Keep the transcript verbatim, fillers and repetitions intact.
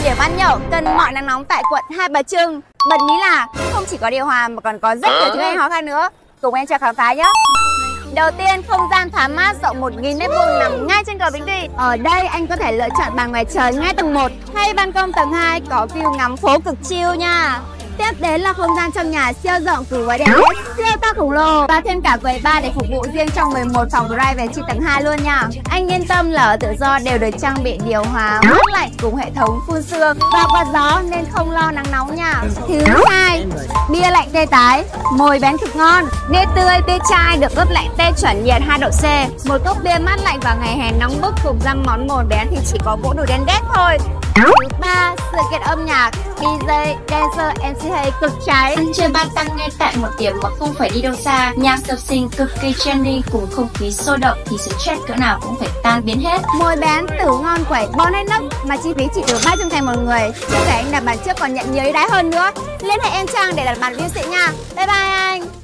điểm ăn nhậu cần mọi nắng nóng tại quận Hai Bà Trưng. Bật mí là không chỉ có điều hòa mà còn có rất nhiều thứ hay ho khác nữa. Cùng em cho khám phá nhé. Đầu tiên, không gian thoáng mát rộng một nghìn mét vuông nằm ngay trên cầu Vĩnh Tuy. Ở đây anh có thể lựa chọn bàn ngoài trời ngay tầng một hay ban công tầng hai có view ngắm phố cực chill nha. Tiếp đến là không gian trong nhà siêu rộng cùng với đèn led siêu to khổng lồ và thêm cả quầy bar để phục vụ riêng trong mười một phòng private trên tầng hai luôn nha. Anh yên tâm là ở Tự Do đều được trang bị điều hòa mát lạnh cùng hệ thống phun sương và quạt gió nên không lo nắng nóng nha. Thứ hai, bia lạnh tê tái, mồi bén cực ngon, nê tươi tê chai được ướp lạnh tê chuẩn nhiệt hai độ C. Một cốc bia mát lạnh vào ngày hè nóng bức cùng dăm món mồi bén thì chỉ có vỗ đủ đen đét thôi. Thứ ba, sự kiện âm nhạc, đi jay, dancer, em xê hay cực cháy. Ăn chơi ba tăng ngay tại một điểm mà không phải đi đâu xa. Nhạc sập sình cực kỳ trendy cùng không khí sôi động thì stress cỡ nào cũng phải tan biến hết. Mồi bén, tử ngon quẩy, bon hết nấc mà chi phí chỉ từ ba trăm thành một người. Chưa kể anh đặt bàn trước còn nhận nhiều ưu đãi hơn nữa. Liên hệ em Trang để đặt bàn view xịn nha. Bye bye anh.